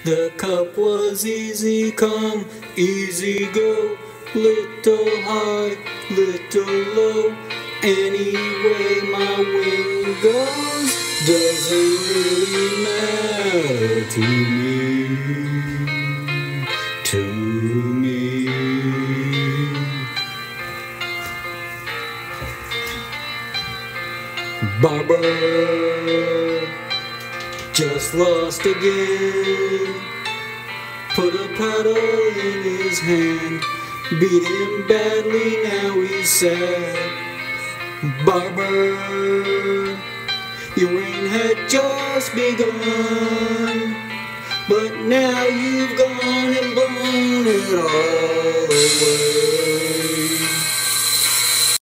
The cup was easy come, easy go, little high, little low. Anyway my wing goes, doesn't really matter to me. Barber just lost again. Put a paddle in his hand, beat him badly, now he's sad. Barber, your reign had just begun, but now you've gone and blown it all away.